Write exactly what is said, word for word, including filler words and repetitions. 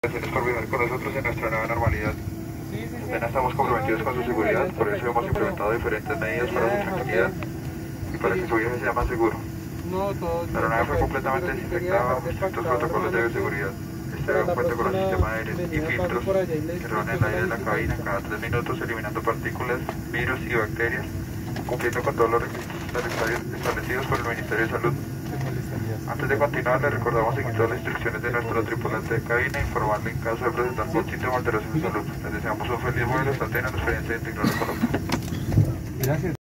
Gracias por viajar con nosotros en nuestra nueva normalidad. También estamos comprometidos con su seguridad, por eso hemos implementado diferentes medidas para su tranquilidad y para que su viaje sea más seguro. La aeronave fue completamente desinfectada bajo estrictos protocolos de bioseguridad. Este avión cuenta con un sistema de aires y filtros que reúnen el aire de la cabina cada tres minutos, eliminando partículas, virus y bacterias, cumpliendo con todos los requisitos sanitarios establecidos por el Ministerio de Salud. Antes de continuar, le recordamos seguir todas las instrucciones de nuestro tripulante de cabina e informarle en caso de presentar cualquier síntoma de alteración de salud. Les deseamos un feliz vuelo, hasta Atenas, experiencia de Tecnológica Colombia. Gracias.